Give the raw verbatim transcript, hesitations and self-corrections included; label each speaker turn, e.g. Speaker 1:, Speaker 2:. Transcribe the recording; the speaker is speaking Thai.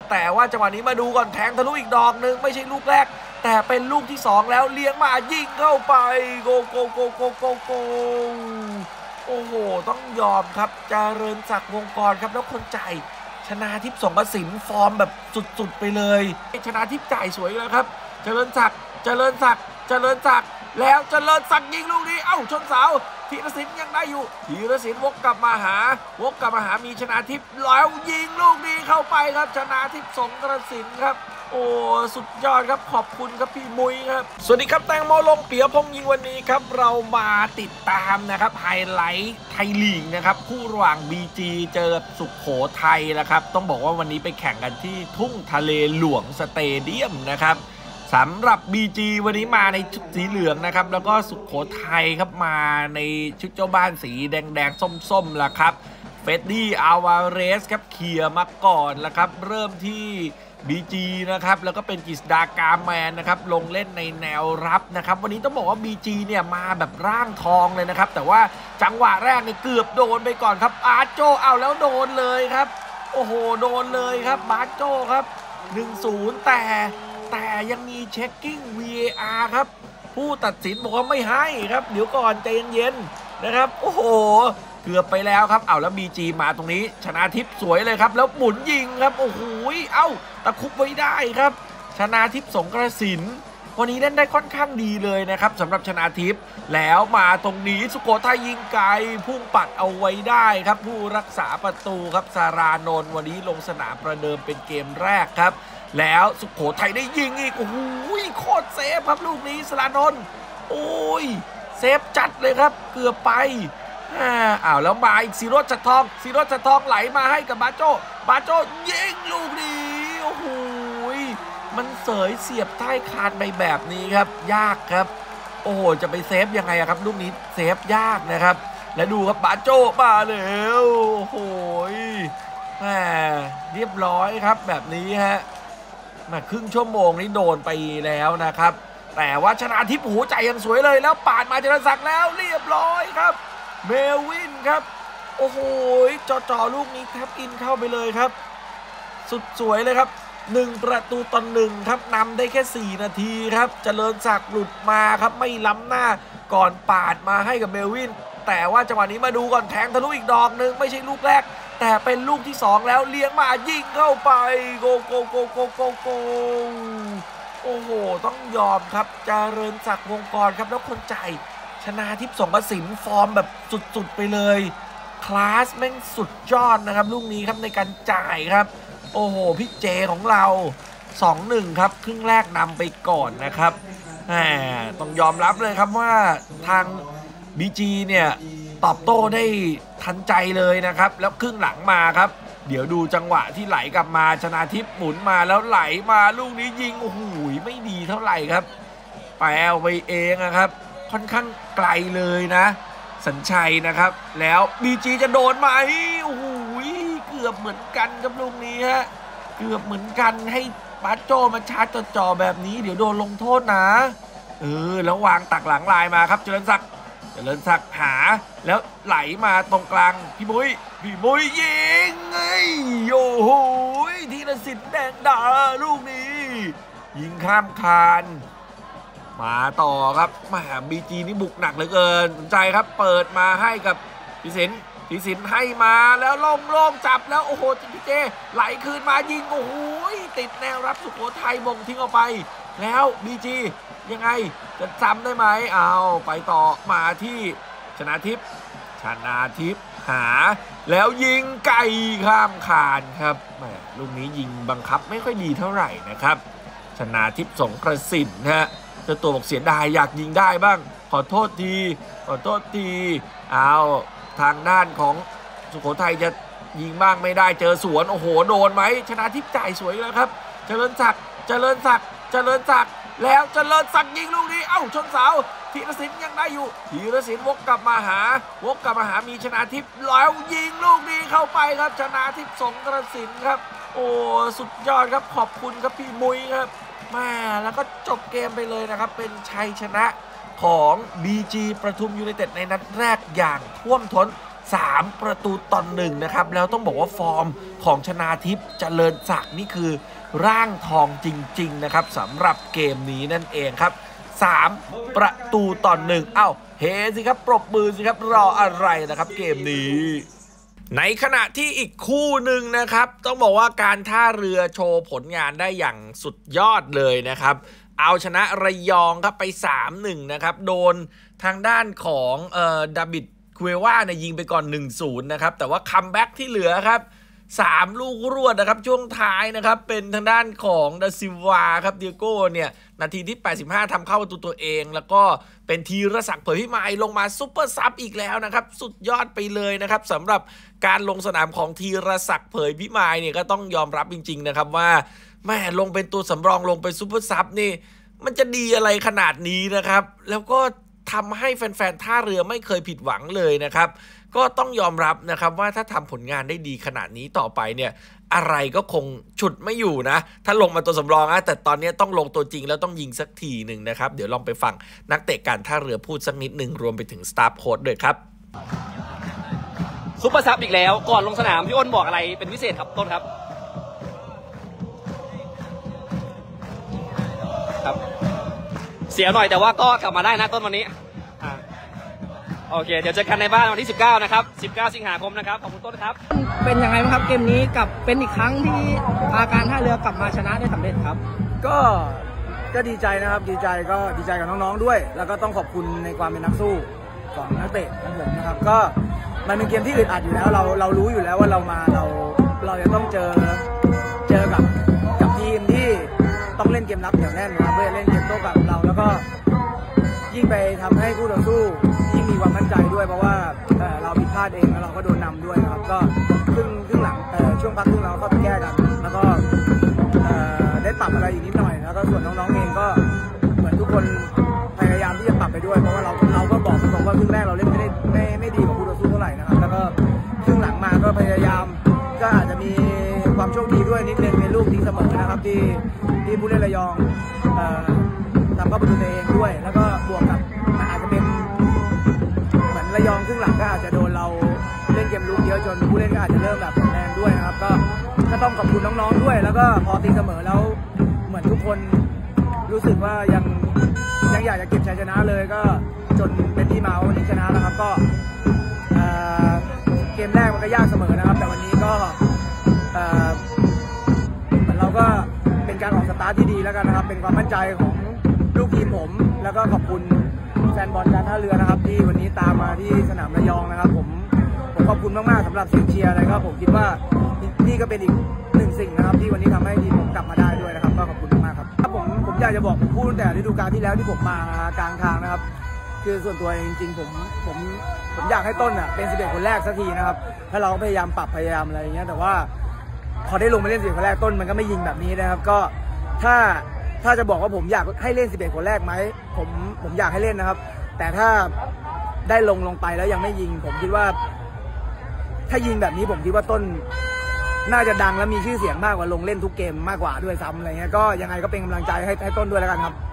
Speaker 1: แต่ว่าจังหวะนี้มาดูก่อนแทงทะลุอีกดอกหนึ่งไม่ใช่ลูกแรกแต่เป็นลูกที่สองแล้วเลี้ยงมายิงเข้าไปโกโกโกโกโกโกโอ้โหต้องยอมครับเจริญศักดิ์วงกรครับแล้วคนจ่ายชนาทิพย์สงกสินฟอร์มแบบสุดๆไปเลยชนาทิพย์จ่ายสวยแล้วครับเจริญศักดิ์เจริญศักดิ์เจริญศักดิ์แล้วเจริญศักดิ์ยิงลูกนี้เอ้าชนเสาธีรศิลป์ยังได้อยู่ธีรศิลป์วกกลับมาหาวกกลับมาหามีชนาทิพย์แล้วยิงลูกนี้เข้าไปครับชนาทิพย์สงกสินครับโอ้สุดยอดครับขอบคุณครับพี่มุ้ยครับสวัสดีครับแตงโมลงเปียพงษ์ยิงวันนี้ครับเรามาติดตามนะครับไฮไลท์ไทยลีกนะครับคู่ระหว่าง บี จี เจอสุโขทัยนะครับต้องบอกว่าวันนี้ไปแข่งกันที่ทุ่งทะเลหลวงสเตเดียมนะครับสำหรับ บี จี วันนี้มาในชุดสีเหลืองนะครับแล้วก็สุโขทัยครับมาในชุดเจ้าบ้านสีแดงๆส้มๆล่ะครับเฟดดี้อาวาเรสครับเขี่ยมาก่อนละครับเริ่มที่ บี จี นะครับแล้วก็เป็นกิษดากาแมนนะครับลงเล่นในแนวรับนะครับวันนี้ต้องบอกว่า บี จี เนี่ยมาแบบร่างทองเลยนะครับแต่ว่าจังหวะแรกเนี่ยเกือบโดนไปก่อนครับอาร์โจเอาแล้วโดนเลยครับโอ้โหโดนเลยครับบาร์โจครับ หนึ่งศูนย์ แต่แต่ยังมีเช็คกิ้ง วี เอ อาร์ ครับผู้ตัดสินบอกว่าไม่ให้ครับเดี๋ยวก่อนใจเย็นๆนะครับโอ้โหเกือบไปแล้วครับเอาแล้ว บี จี มาตรงนี้ชนาทิพย์สวยเลยครับแล้วหมุนยิงครับโอ้โหเอ้าตะคุบไว้ได้ครับชนาทิพย์สงกระสินวันนี้เล่นได้ค่อนข้างดีเลยนะครับสำหรับชนาทิพย์แล้วมาตรงนี้สุโขทัยยิงไกลพุ่งปัดเอาไว้ได้ครับผู้รักษาประตูครับสารานนท์วันนี้ลงสนามประเดิมเป็นเกมแรกครับแล้วสุโขทัยได้ยิงอีกโอ้โหโคตรเซฟครับลูกนี้สารานนท์โอ้ยเซฟจัดเลยครับเกือบไปอ้าวแล้วมาอีกสีโรจน์จัดทองสีโรจน์จัดทองไหลมาให้กับบาโจบาโจยิงลูกนี้โอ้โหมันเสยเสียบใต้คานไปแบบนี้ครับยากครับโอ้โหจะไปเซฟยังไงครับลูกนี้เซฟยากนะครับและดูครับบาโจมาแล้วโอ้โหแหมเรียบร้อยครับแบบนี้ฮะมาครึ่งชั่วโมงนี้โดนไปแล้วนะครับแต่ว่าชนะทิพย์หูใจยังสวยเลยแล้วปาดมาเจริญศักดิ์แล้วเรียบร้อยครับเมลวินครับโอ้โหจ่อๆลูกนี้แทบอินเข้าไปเลยครับสุดสวยเลยครับหนึ่งประตูต่อหนึ่งครับนำได้แค่สี่นาทีครับเจริญศักดิ์หลุดมาครับไม่ล้ำหน้าก่อนปาดมาให้กับเมลวินแต่ว่าจังหวะนี้มาดูก่อนแทงทะลุอีกดอกหนึ่งไม่ใช่ลูกแรกแต่เป็นลูกที่สองแล้วเลี้ยงมายิงเข้าไปโกโกโกโกโกโกโอ้โหต้องยอมครับเจริญศักดิ์วงกรครับแล้วคนจ่ายชนาทิพย์สงกสินฟอร์มแบบสุดๆไปเลยคลาสแม่งสุดยอดนะครับลูกนี้ครับในการจ่ายครับโอ้โหพี่เจของเรา สองหนึ่ง ครับครึ่งแรกนำไปก่อนนะครับแหมต้องยอมรับเลยครับว่าทาง บี จี เนี่ยตอบโต้ได้ทันใจเลยนะครับแล้วครึ่งหลังมาครับเดี๋ยวดูจังหวะที่ไหลกลับมาชนาทิพย์หมุนมาแล้วไหลมาลูกนี้ยิงโอ้โหไม่ดีเท่าไหร่ครับแปลไปเองนะครับค่อนข้างไกลเลยนะสัญชัยนะครับแล้ว บี จี จะโดนไหมโอ้โหเกือบเหมือนกันกับลูกนี้ฮะเกือบเหมือนกันให้บาโจมาชาร์จจ่อๆแบบนี้เดี๋ยวโดนลงโทษนะเออแล้ววางตักหลังลายมาครับเจริญศักดิ์เจริญศักดิ์หาแล้วไหลมาตรงกลางพี่มุ้ยพี่มุ้ยยิงไงโอ้โหธีรศิลป์แดงดาลูกนี้ยิงข้ามคานมาต่อครับมา บี จี นี่บุกหนักเหลือเกินสนใจครับเปิดมาให้กับธีรศิลป์ธีรศิลป์ให้มาแล้วลงลงจับแล้วโอ้โหพี่เจไหลคืนมายิงโอ้โหติดแนวรับสุโขทัยมงทิ้งออกไปแล้ว บี จี ยังไงจะจำได้ไหมเอาไปต่อมาที่ชนาทิพย์ชนาทิพย์หาแล้วยิงไกลข้ามคานครับแหมลูกนี้ยิงบังคับไม่ค่อยดีเท่าไหร่นะครับชนาทิพย์สงกระสินฮะเจ้าตัวบอกเสียดายอยากยิงได้บ้างขอโทษทีขอโทษทีเอาทางด้านของสุโขทัยจะยิงบ้างไม่ได้เจอสวนโอ้โหโดนไหมชนาทิพย์จ่ายสวยแล้วครับเจริญศักดิ์เจริญศักดิ์เจริญศักดิ์แล้วเจริญศักดิ์ยิงลูกนี้เอ้าชนเสาธีรศิลป์ยังได้อยู่ธีรศิลป์วกกลับมาหาวกกลับมาหามีชนาทิพย์แล้วยิงลูกนี้เข้าไปครับชนาทิพย์สงกระสินครับโอ้สุดยอดครับขอบคุณครับพี่มุ้ยครับมาแล้วก็จบเกมไปเลยนะครับเป็นชัยชนะของ บี จี ประทุมยูไนเต็ดในนัดแรกอย่างท่วมท้นสามประตูต่อหนึ่งนะครับแล้วต้องบอกว่าฟอร์มของชนาทิพย์เจริญศักดิ์นี่คือร่างทองจริงๆนะครับสำหรับเกมนี้นั่นเองครับสามประตูต่อหนึ่งเอ้าเฮสิครับปรบมือสิครับรออะไรนะครับเกมนี้ในขณะที่อีกคู่หนึ่งนะครับต้องบอกว่าการท่าเรือโชว์ผลงานได้อย่างสุดยอดเลยนะครับเอาชนะระยองครับไป สามหนึ่ง นะครับโดนทางด้านของเอ่อดาบิดคุเอว่าเนี่ยยิงไปก่อน หนึ่งศูนย์ นะครับแต่ว่าคัมแบ็กที่เหลือครับสามลูกรวดนะครับช่วงท้ายนะครับเป็นทางด้านของดาซิลวาครับเดียโก้เนี่ยนาทีที่แปดสิบห้าทำเข้าประตูตัวเองแล้วก็เป็นธีรศักดิ์เผยพิมายลงมาซุปเปอร์ซับอีกแล้วนะครับสุดยอดไปเลยนะครับสำหรับการลงสนามของธีรศักดิ์เผยพิมายเนี่ยก็ต้องยอมรับจริงๆนะครับว่าแม่ลงเป็นตัวสำรองลงเป็นซุปเปอร์ซับนี่มันจะดีอะไรขนาดนี้นะครับแล้วก็ทำให้แฟนๆท่าเรือไม่เคยผิดหวังเลยนะครับก็ต้องยอมรับนะครับว่าถ้าทำผลงานได้ดีขนาดนี้ต่อไปเนี่ยอะไรก็คงฉุดไม่อยู่นะถ้าลงมาตัวสำรองนะแต่ตอนนี้ต้องลงตัวจริงแล้วต้องยิงสักทีหนึ่งนะครับเดี๋ยวลองไปฟังนักเตะการท่าเรือพูดสักนิดหนึ่งรวมไปถึงสตาฟโค้ชด้วยครับ
Speaker 2: ซุปเปอร์ซับอีกแล้วก่อนลงสนามพี่อ้นบอกอะไรเป็นพิเศษครับต้นครับครับเสียหน่อยแต่ว่าก็กลับมาได้นะต้นวันนี้โอเคเดี๋ยวเจอกันในบ้านวันที่สิบเก้านะครับสิบเก้าสิงหาคมนะครับขอบคุณต้นครับ
Speaker 3: เป็นยังไงบ้างครับเกมนี้กับเป็นอีกครั้งที่พาการท่าเรือกลับมาชนะได้สำเร็จครับ
Speaker 4: ก็ก็ดีใจนะครับดีใจก็ดีใจกับน้องๆด้วยแล้วก็ต้องขอบคุณในความเป็นนักสู้ของนักเตะของผมนะครับก็มันเป็นเกมที่อึดอัดอยู่แล้วเราเรารู้อยู่แล้วว่าเรามาเราเราจะต้องเจอเจอกับกับทีมที่ต้องเล่นเกมรับอย่างแน่นนะครับเพื่อเล่นเกมโต้กลับเราแล้วก็ยิ่งไปทำให้คู่ต่อสู้ยิ่งมีความมั่นใจด้วยเพราะว่าเราผิดพลาดเองแล้วเราก็โดนนำด้วยนะครับก็ครึ่งครึ่งหลังช่วงพักครึ่งเราก็ไปแก้กันแล้วก็ได้ปรับอะไรอีกนิดหน่อยแล้วก็ส่วนน้องๆเองก็เหมือนทุกคนพยายามที่จะปรับไปด้วยเพราะว่าเราเราก็บอกตรงๆว่าครึ่งแรกเราเล่นไม่ได้ไม่ไม่ดีกว่าคู่ต่อสู้เท่าไหร่นะครับแล้วก็ครึ่งหลังมาก็พยายามก็อาจจะมีความโชคดีด้วยนิดนึงในลูกที่เสมอนะครับที่ที่ผู้เล่นระยองทำเข้าประตูตัวเองด้วยแล้วก็บวกกับอาจจะเป็นเหมือนระยองครึ่งหลังก็อาจจะโดนเราเล่นเกมลุกเยอะจนผู้เล่นก็อาจจะเริ่มแบบแรงด้วยนะครับก็ก็ต้องขอบคุณน้องๆด้วยแล้วก็พอตีเสมอแล้วเหมือนทุกคนรู้สึกว่ายังยังอยากจะเก็บชัยชนะเลยก็จนเป็นที่มาวันนี้ชนะแล้วครับก็เกมแรกมันก็ยากเสมอนะครับแต่วันนี้ก็เหมือนเราก็เป็นการออกสตาร์ทที่ดีแล้วกันนะครับเป็นความมั่นใจของลูกทีมผมแล้วก็ขอบคุณแฟนบอลการท่าเรือนะครับที่วันนี้ตามมาที่สนามระยองนะครับผมผมขอบคุณมากๆสำหรับเสียงเชียร์นะครับผมคิดว่านี่ก็เป็นอีกหนึ่งสิ่งนะครับที่วันนี้ทำให้ทีมผมกลับมาได้ด้วยนะครับก็ขอบคุณมากครับผมผมอยากจะบอกผมพูดตั้งแต่ฤดูกาลที่แล้วที่ผมมากลางทางนะครับคือส่วนตัวจริงๆผมผมผมอยากให้ต้นอ่ะเป็นสิบเอ็ดคนแรกสักทีนะครับถ้าเราพยายามปรับพยายามอะไรอย่างเงี้ยแต่ว่าพอได้ลงมาเล่นสิบเอ็ดคนแรกต้นมันก็ไม่ยิงแบบนี้นะครับก็ถ้าถ้าจะบอกว่าผมอยากให้เล่นสิบเอ็ดคนแรกไหมผมผมอยากให้เล่นนะครับแต่ถ้าได้ลงลงไปแล้วยังไม่ยิงผมคิดว่าถ้ายิงแบบนี้ผมคิดว่าต้นน่าจะดังและมีชื่อเสียงมากกว่าลงเล่นทุกเกมมากกว่าด้วยซ้ำอะไรเงี้ยก็ยังไงก็เป็นกำลังใจให้ให้ต้นด้วยแล้วกันครับ